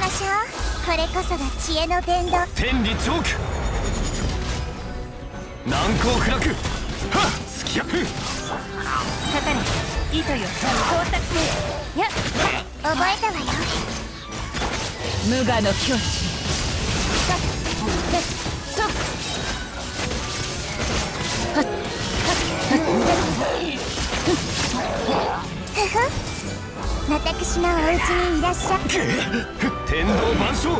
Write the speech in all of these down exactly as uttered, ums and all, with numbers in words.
しょう。これこそが知恵の伝道。 天理チョーク、難攻不落、はっすき焼く。 かかれ糸よ光沢性。 やっ覚えたわよ。 無我の境地。 そっふふ、私のお家にいらっしゃ。 天道万象、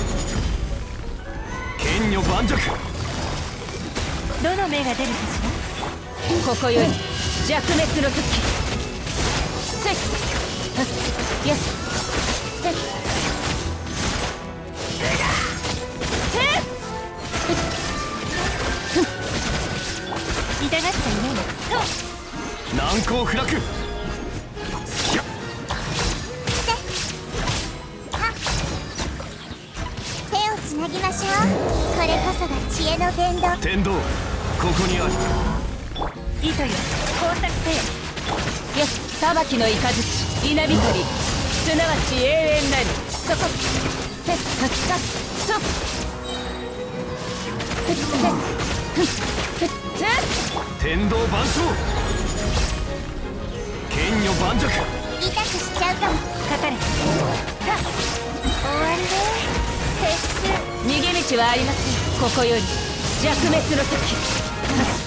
剣女盤石。 どの目が出るかしら。ここより弱滅の時。せっよしせっ痛がっちゃいないの。 難攻不落、すきや手をつなぎましょう。これこそが知恵の伝道。 天道、ここにある。 糸よ光沢性。よし裁きの雷稲光、すなわち永遠なり。そこせっかっそっ天道万象、剣女盤石。 痛くしちゃうかも。 かかれ。 終わりで撤収。逃げ道はありません。ここより弱滅の時。